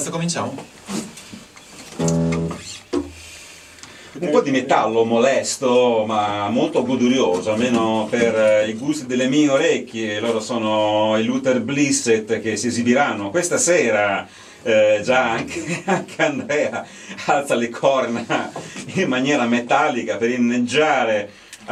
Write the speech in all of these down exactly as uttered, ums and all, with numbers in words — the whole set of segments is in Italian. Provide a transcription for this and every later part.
Adesso cominciamo. Un po' di metallo molesto, ma molto godurioso, almeno per i gusti delle mie orecchie. Loro sono i Luther Blissett che si esibiranno questa sera. Eh, già anche, anche Andrea alza le corna in maniera metallica per inneggiare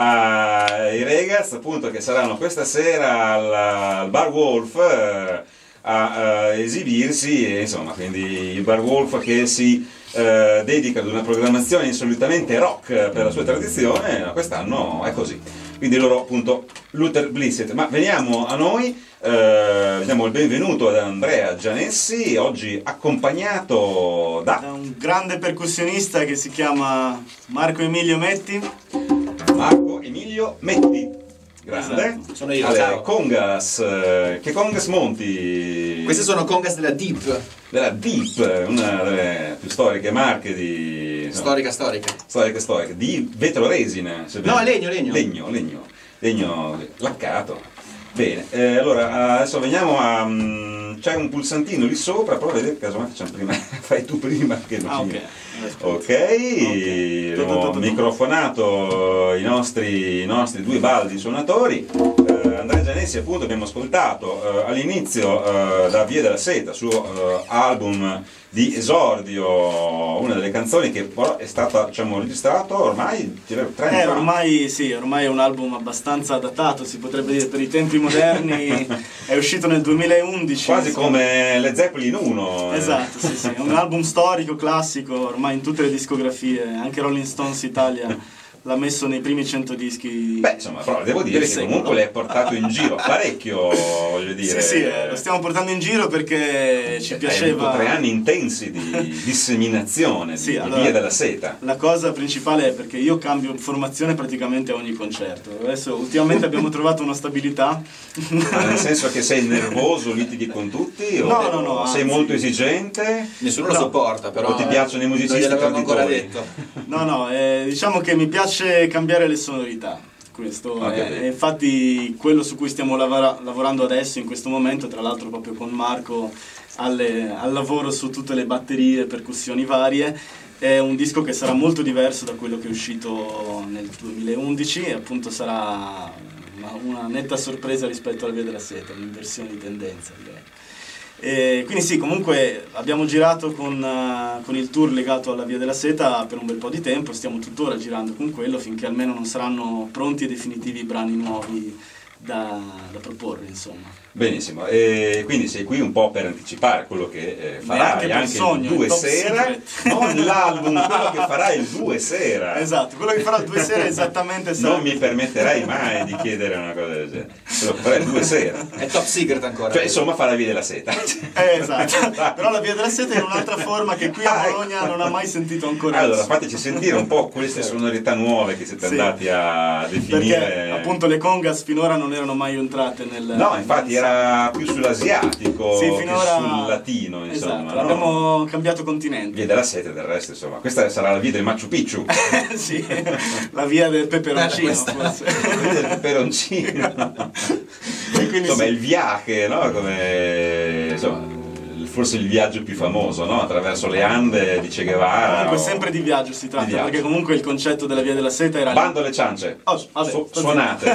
ai Regas, appunto, che saranno questa sera al, al Bar Wolf eh, a, a esibirsi, e, insomma, quindi il Bar Wolf che si eh, dedica ad una programmazione insolitamente rock per la sua tradizione, quest'anno è così. Quindi loro, appunto, Luther Blissett. Ma veniamo a noi, eh, diamo il benvenuto ad Andrea Gianessi, oggi accompagnato da... da un grande percussionista che si chiama Marco Emilio Metti. Marco Emilio Metti, grande. Esatto. Sono io, alle ciao. congas. eh, Che congas monti? Queste sono congas della Deep. Della Deep, una delle più storiche marche di... insomma, Storica, storica. storiche storiche, di vetro resina. se No, bene. legno, legno. Legno, legno, legno laccato. Bene, eh, allora adesso veniamo a... mm, c'è un pulsantino lì sopra, prova a vedere che casomai facciamo prima, fai tu prima che non Ah, ci- ok. Ok, Ok. abbiamo microfonato i nostri, i nostri due baldi suonatori. Eh, Andrea Gianessi, appunto, abbiamo ascoltato eh, all'inizio eh, da Via della Seta, suo eh, album di esordio, una delle canzoni che però è stata, diciamo, registrato ormai direi, tre anni Eh, fa. ormai sì, ormai è un album abbastanza datato, si potrebbe dire, per i tempi moderni. È uscito nel duemilaundici. Quasi insomma. come Led Zeppelin uno. eh. Esatto, sì, sì, è un album storico, classico, ormai in tutte le discografie, anche Rolling Stones Italia l'ha messo nei primi cento dischi. Beh, insomma, però devo dire del che secolo. comunque l'hai portato in giro parecchio, voglio dire. Sì, sì, eh, lo stiamo portando in giro perché ci Hai piaceva. avuto tre anni intensi di disseminazione, Sì, di, allora, di Via della Seta. La cosa principale è perché io cambio formazione praticamente a ogni concerto. Adesso ultimamente abbiamo trovato una stabilità. Ma nel senso che sei nervoso, litighi con tutti? O No, no, no, sei anzi. molto esigente? Nessuno No. lo sopporta, però. O ti piacciono i musicisti Non gliel'avevamo ancora traditori? detto. No, no, eh, diciamo che mi piace cambiare le sonorità. Questo Ho è, capito. è infatti quello su cui stiamo lavora- lavorando adesso in questo momento, tra l'altro proprio con Marco alle- al lavoro su tutte le batterie, percussioni varie. È un disco che sarà molto diverso da quello che è uscito nel duemilaundici e appunto sarà una, una netta sorpresa rispetto alla Via della Seta, un'inversione di tendenza, direi. E quindi sì, comunque abbiamo girato con, eh, con il tour legato alla Via della Seta per un bel po' di tempo, stiamo tuttora girando con quello finché almeno non saranno pronti e definitivi i brani nuovi da, da proporre, insomma. Benissimo, e quindi sei qui un po' per anticipare quello che eh, farai Neanche per anche sogno, il due il top sera, secret. non l'album, quello che farai il due sera. Esatto, quello che farò il due sera è esattamente Non sarà- mi permetterai mai di chiedere una cosa del genere. Quello che farai il due sera. È top secret ancora. Cioè, insomma, farà Via della Seta. Eh, esatto, però la Via della Seta è in un'altra forma che qui a Bologna non ha mai sentito ancora. Allora, nessuno. fateci sentire un po' queste sonorità nuove che siete Sì. andati a definire. Perché appunto le congas finora non erano mai entrate nel... No, infatti era più sull'asiatico Sì, che finora... sul latino, insomma. Esatto, no? abbiamo cambiato continente. Via della Seta del resto, insomma. Questa sarà la via del Machu Picchu. Sì, la via del peperoncino, Eh, questa- forse. La via del peperoncino. E quindi Insomma, sì. il viaje, no? Come, insomma, forse il viaggio più famoso, no? Attraverso le Ande di Che Guevara. Comunque o- sempre di viaggio si tratta, Di viaggio. perché comunque il concetto della Via della Seta era... Bando alle ciance, Oh, vabbè, Su- sto suonate.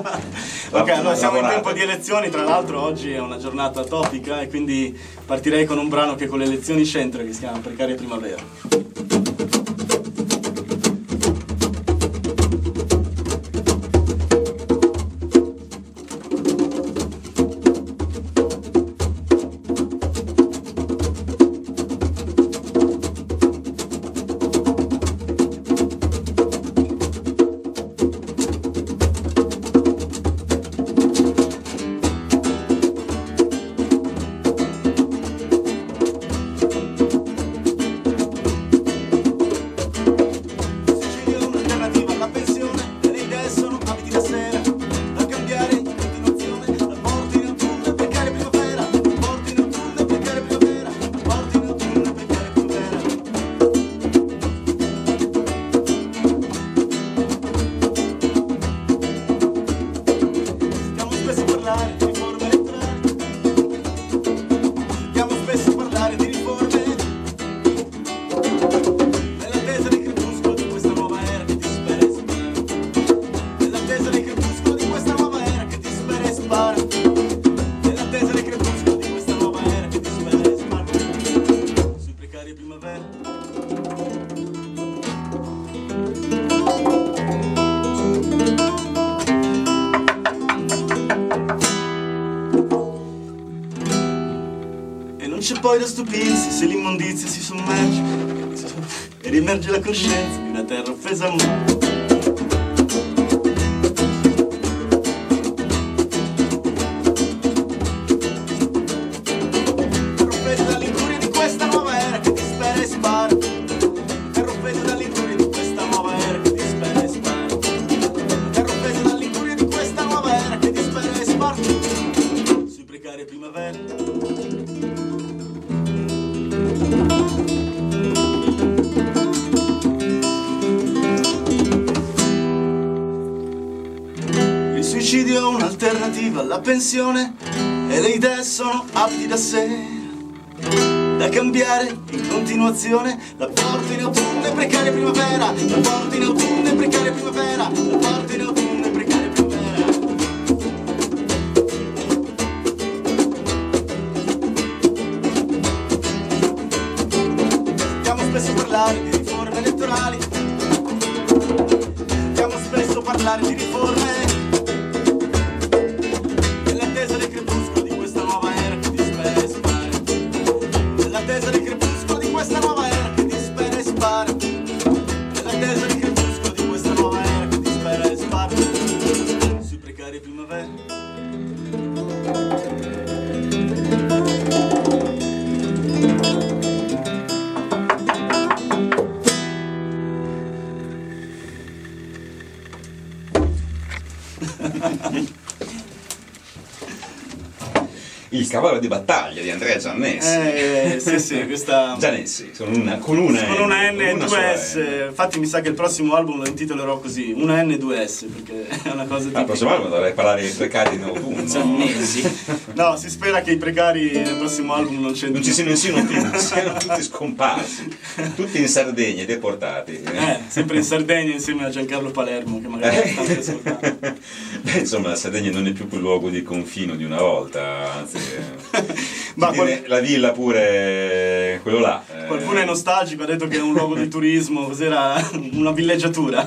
Ok, allora siamo in Lavorate. tempo di elezioni, tra l'altro oggi è una giornata topica e quindi partirei con un brano che con le elezioni c'entra, che si chiama Precaria Primavera. poi da stupirsi se l'immondizia si sommerge e riemerge la coscienza di una terra offesa a mo'. Il suicidio è un'alternativa alla pensione e le idee sono atti da sé, da cambiare in continuazione. La porto in autunno e precaria primavera, la porto in autunno e precaria primavera, la porto in autunno e precaria primavera. Sentiamo spesso parlare di riforme elettorali, sentiamo spesso parlare di riforme. Il cavallo di battaglia di Andrea Giannessi. Eh, sì, sì, questa... Giannessi, sono una, con una con N. una N e una due S. N. Infatti mi sa che il prossimo album lo intitolerò così, una N e due S, perché è una cosa tipica. Al prossimo album dovrei parlare dei precari in autunno. Giannessi. No, si spera che i precari nel prossimo album non c'entrino. Non ci siano nessuno più, siano tutti scomparsi, tutti in Sardegna, deportati. Eh, sempre in Sardegna insieme a Giancarlo Palermo, che magari sta anche ascoltando. Beh, insomma, la Sardegna non è più quel luogo di confino di una volta, anzi, Ma qual... la villa pure quello là. Qualcuno è nostalgico, ha detto che è un luogo di turismo, cos'era una villeggiatura.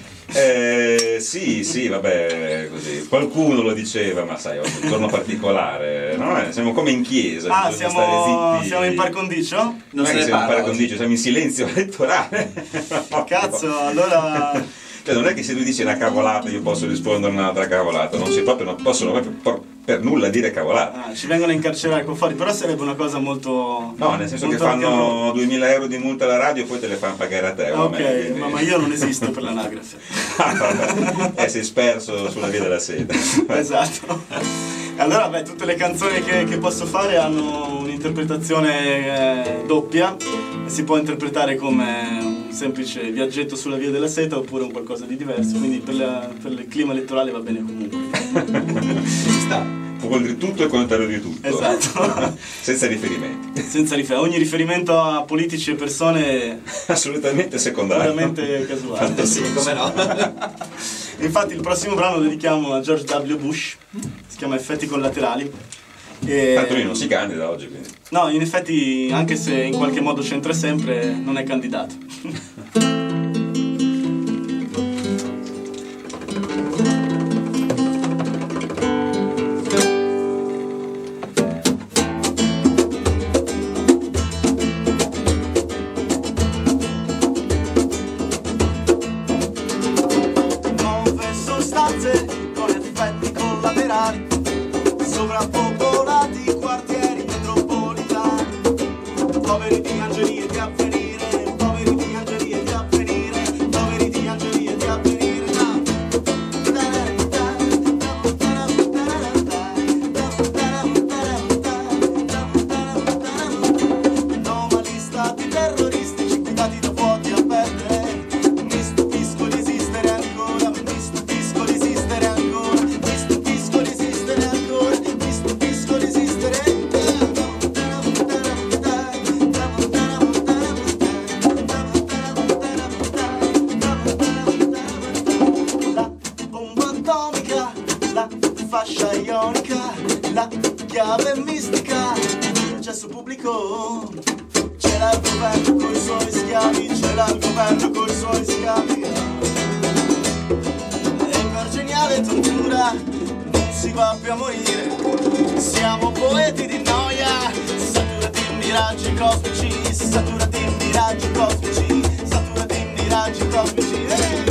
Eh, sì, sì, vabbè, così. Qualcuno lo diceva, ma sai, oggi è un giorno particolare, no? Siamo come in chiesa. Ah, siamo, stare zitti. siamo in par condicio? Non, non se è ne che siamo in parla par condicio, siamo in silenzio elettorale. No. Cazzo, allora... Cioè, non è che se lui dice una cavolata io posso rispondere un'altra cavolata, non si proprio, non possono proprio per, per nulla dire cavolata. Ah, ci vengono a incarcerare con fuori, però sarebbe una cosa molto... No, nel senso che molto fanno duemila euro di multa alla radio e poi te le fanno pagare a te. Ah, ok, me, quindi... ma, ma io non esisto per l'anagrafe. E sei sperso sulla via della seta. Esatto. Allora, beh, tutte le canzoni che, che posso fare hanno un'interpretazione eh, doppia. Si può interpretare come un semplice viaggetto sulla via della seta oppure un qualcosa di diverso, quindi per, la, per il clima elettorale va bene comunque. Ci sta. Vuol dire tutto e il contrario di tutto. Esatto. Senza riferimenti. Senza riferimento. Ogni riferimento a politici e persone assolutamente secondario. puramente casuale. Sì, come no. Infatti il prossimo brano lo dedichiamo a George W. Bush, si chiama Effetti collaterali. E... Tanto lui non si candida oggi, quindi. No, in effetti, anche se in qualche modo c'entra sempre, non è candidato. Nuove sostanze con effetti collaterali, sovrappopolati quartieri metropolitani, poveri di angeli e di avvenire, poveri di angeli e di avvenire, poveri di angeli e di avvenire. Anomali stati terroristici guidati da vuoti a perdere. Mi stupisco di esistere ancora, mi stupisco di esistere ancora, mi stupisco di esistere ancora, mi stupisco di esistere. La bomba atomica, la fascia ionica, la chiave mistica, il processo pubblico. Ce l'ha il governo coi suoi schiavi, ce l'ha il governo coi suoi schiavi. E per geniale tortura non si va più a morire. Siamo poeti di noia, saturati miraggi cosmici, saturati in miraggi cosmici, saturati in miraggi cosmici. Eh!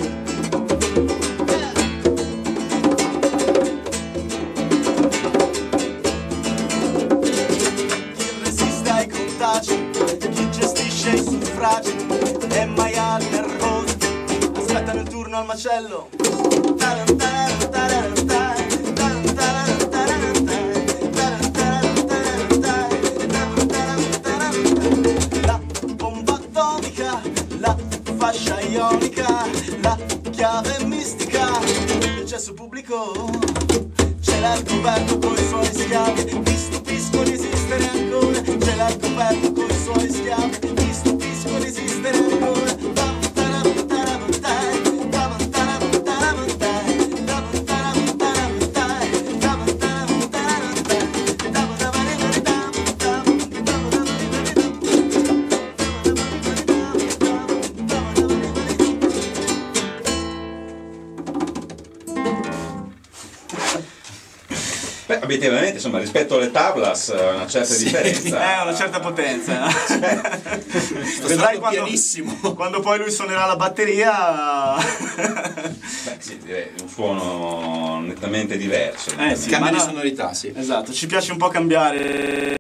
Chi gestisce i suffragi e maiali nervosi aspettano il turno al macello. La bomba atomica, la fascia ionica, la chiave mistica, il cesso pubblico ce l'ha il governo con i suoi schiavi. Mi stupisco di esistere ancora, ce l'ha il governo con i suoi schiavi. Mi stupisco di esistere ancora. Beh, obiettivamente, insomma, rispetto alle tablas una certa Sì. differenza. Eh, una certa potenza. Sto Vedrai suonando quando, pianissimo. quando poi lui suonerà la batteria. Beh, sì, direi un suono nettamente diverso. Eh sì, Cambia ma di no- sonorità, sì. Esatto, ci piace un po' cambiare.